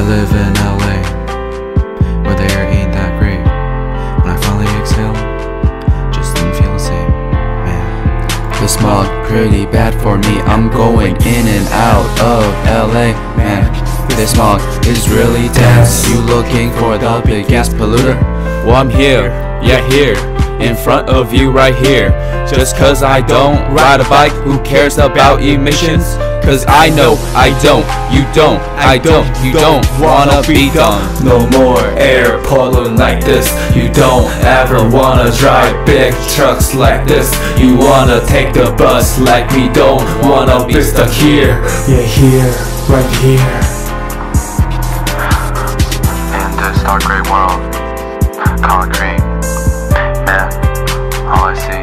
live in LA, where the air ain't that great. When I finally exhale, just didn't feel the same, man. The smog pretty bad for me, I'm going in and out of LA, man. This smog is really dense. You looking for the big gas polluter? Well, I'm here, yeah, here, in front of you right here. Just cause I don't ride a bike, who cares about emissions? Cause I know I don't, you don't, I don't, you don't wanna be done. No more air pollution like this. You don't ever wanna drive big trucks like this. You wanna take the bus like we don't wanna be stuck here. Yeah, here, right here. In this dark gray world, concrete, man, all I see